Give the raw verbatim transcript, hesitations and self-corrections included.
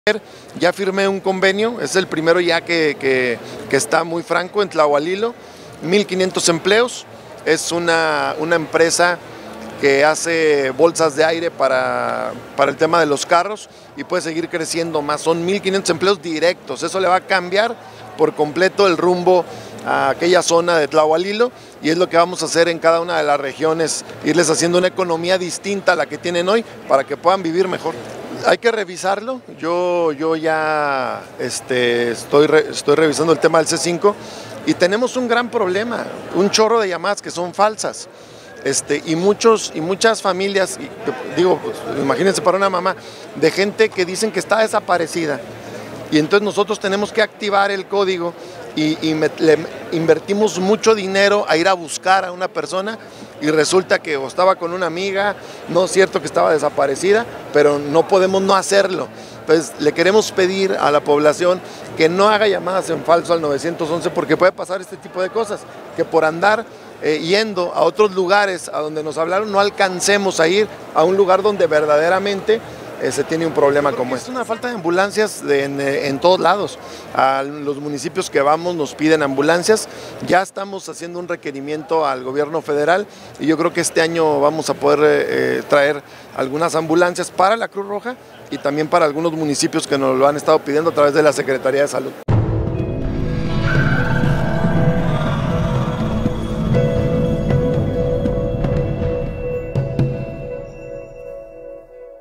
Ya firmé un convenio, es el primero ya que, que, que está muy franco en Tlahualilo, mil quinientos empleos, es una, una empresa que hace bolsas de aire para, para el tema de los carros y puede seguir creciendo más, son mil quinientos empleos directos, eso le va a cambiar por completo el rumbo a aquella zona de Tlahualilo y es lo que vamos a hacer en cada una de las regiones, irles haciendo una economía distinta a la que tienen hoy para que puedan vivir mejor. Hay que revisarlo, yo, yo ya este, estoy, re, estoy revisando el tema del C cinco y tenemos un gran problema, un chorro de llamadas que son falsas. Este, y, muchos, y muchas familias, y, digo, pues, imagínense para una mamá, de gente que dicen que está desaparecida. Y entonces nosotros tenemos que activar el código y, y me, le invertimos mucho dinero a ir a buscar a una persona y resulta que o estaba con una amiga, no es cierto que estaba desaparecida, pero no podemos no hacerlo. Entonces le queremos pedir a la población que no haga llamadas en falso al nueve once porque puede pasar este tipo de cosas, que por andar eh, yendo a otros lugares a donde nos hablaron no alcancemos a ir a un lugar donde verdaderamente eh, se tiene un problema como este. Es una falta de ambulancias de, en, en todos lados. A los municipios que vamos nos piden ambulancias. Ya estamos haciendo un requerimiento al gobierno federal y yo creo que este año vamos a poder eh, traer algunas ambulancias para la Cruz Roja y también para algunos municipios que nos lo han estado pidiendo a través de la Secretaría de Salud.